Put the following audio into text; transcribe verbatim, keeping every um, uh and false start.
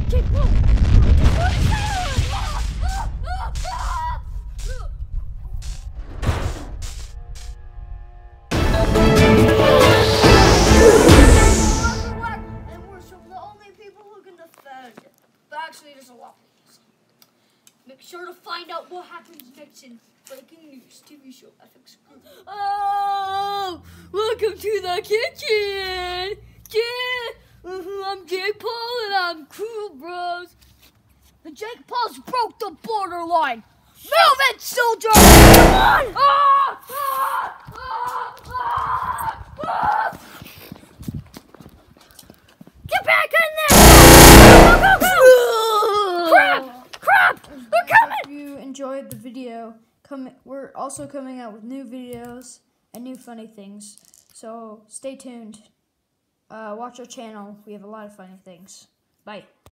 Jake Paul! And we're some of the only people who can defend it. But actually, there's a lot of these. Make sure to find out what happens next in Breaking News T V show F X Group. Oh, welcome to the kitchen. Yeah, mm-hmm, I'm Jake Paul and I'm cool, bros. And Jake Paul's broke the borderline. Move it, soldier! Come on! Ah! Ah! Ah! Ah! Ah! Get back in there! Go, go, go! Crap! Crap! They're coming! If you enjoyed the video, come, we're also coming out with new videos and new funny things. So stay tuned. Uh, watch our channel. We have a lot of funny things. Bye.